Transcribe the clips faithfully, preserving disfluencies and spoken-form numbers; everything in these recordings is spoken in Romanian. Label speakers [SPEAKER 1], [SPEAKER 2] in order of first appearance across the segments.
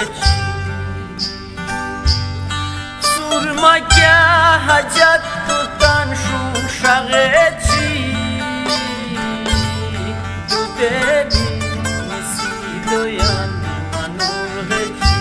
[SPEAKER 1] Surma kya hajat tutan shum shaghechi Dudeli misi doyan manur gechi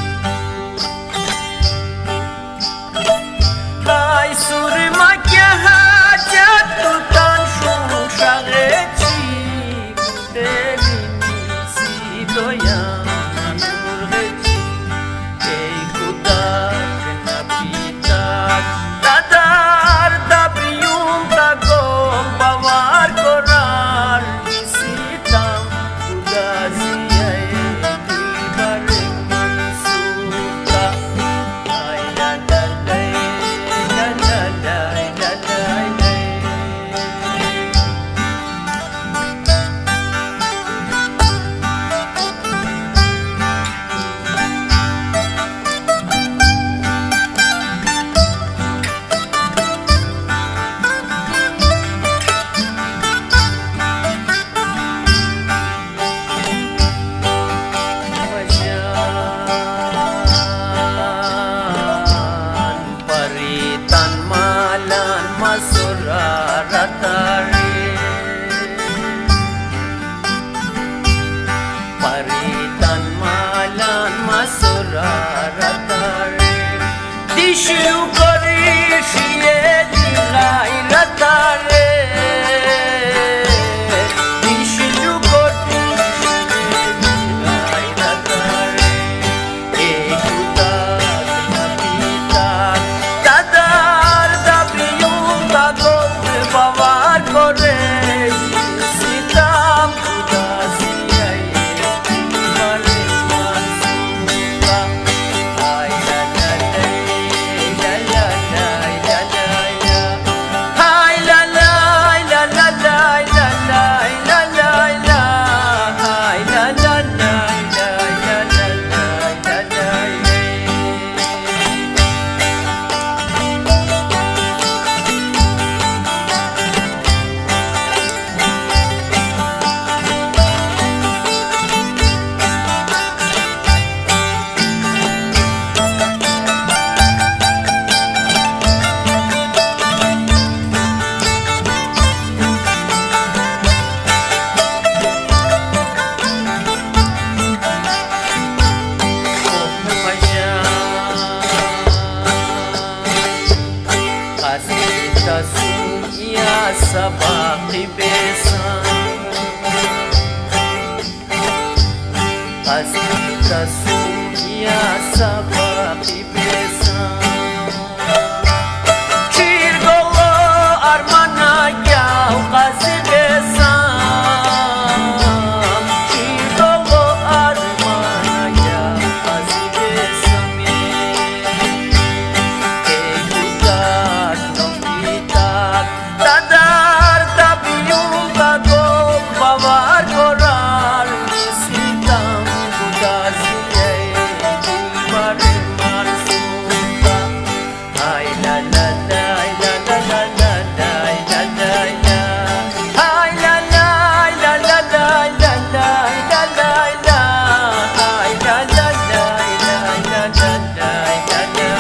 [SPEAKER 1] Ay surma kya hajat tutan shum shaghechi Dudeli misi doyan manur gechi Ei kudak napitak Dadar da prium da gom bavar korar Visitam kudazia e divarek mansuka Ay la la la la la la la la la Paritan malan masuraratari Paritan malan masuraratari Dishu korishiye digairatare Dishu korishiye digairatare Ekutak napitak Dadar da priyum da gom bavar kore Sitam kudasiya e divare mansuka Ay la la la la la la la la Ay la la la la la la la la la la Ay la la la la la la la la la Hasita sunya sabaki besan Hasita sunya sabaki besan Chirgolo armana gyau qazi besan Chirgolo armana gyau qazi besan Dadar da priyum da gom bavar korar Visitam kudasiya e divare mansuka Ay la la la la la la la la la la la Ay la la la la la la la la la la Ay la la la la la la la la la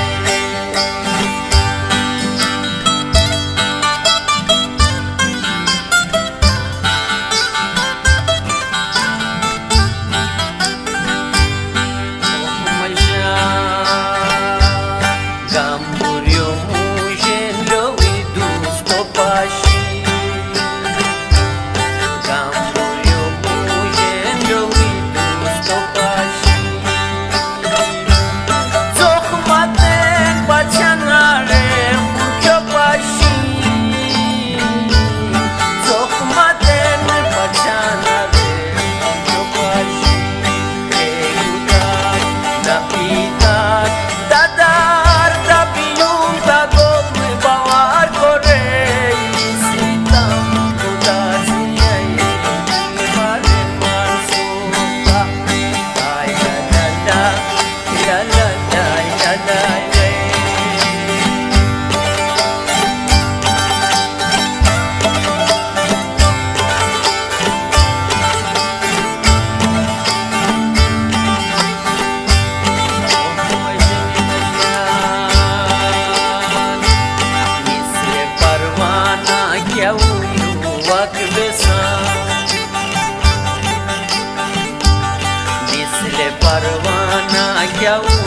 [SPEAKER 1] Gamburio mujen lo idus topashi Gamburio mujen lo idus topashi Zokhmaten bachanare mukyopashi Zokhmaten bachanare mukyopashi Ekutak napitak Dadar da priyum da gom bavar kore Visitam kudasiya e divare mansuka Ay la la la la la la la la la chiau